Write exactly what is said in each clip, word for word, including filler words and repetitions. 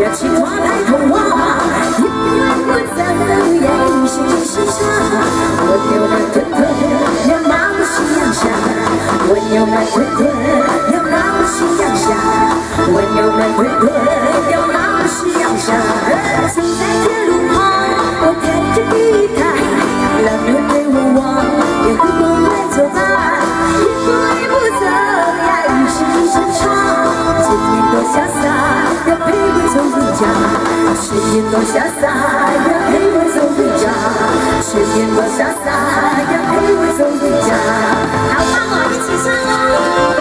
要起床抬头望，因为我在冷眼心身上，温柔慢吞吞，要马不心阳下，温柔慢吞吞，要马不心阳下，温柔慢吞吞，要马不心阳下。走在铁路旁，我弹着吉他，让人对我望，也和我们走吧，一步一步走呀，一世一生长，今天多潇洒，要陪我走回家，时间多潇洒，要陪我走回家，时间多潇洒，要陪我走回家。好棒哦，一起唱哦！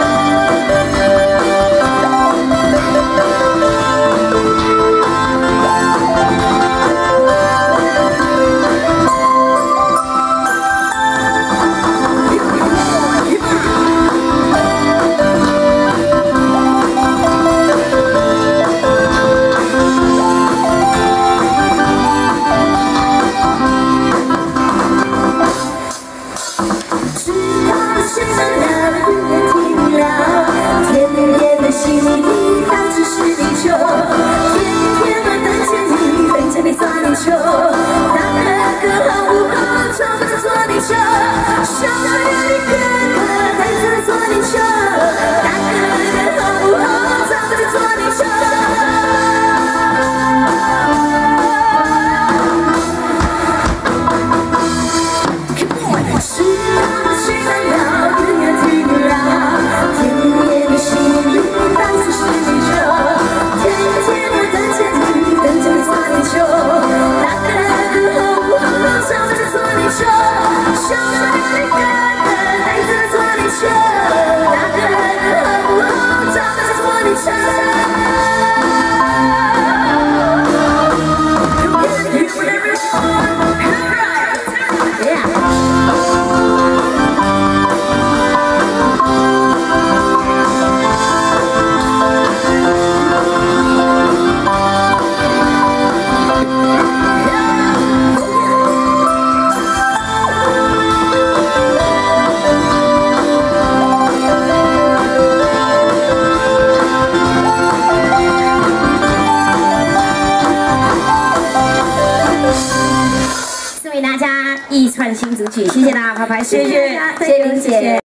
大家一串新组曲，谢谢大家拍拍，谢谢谢谢林姐。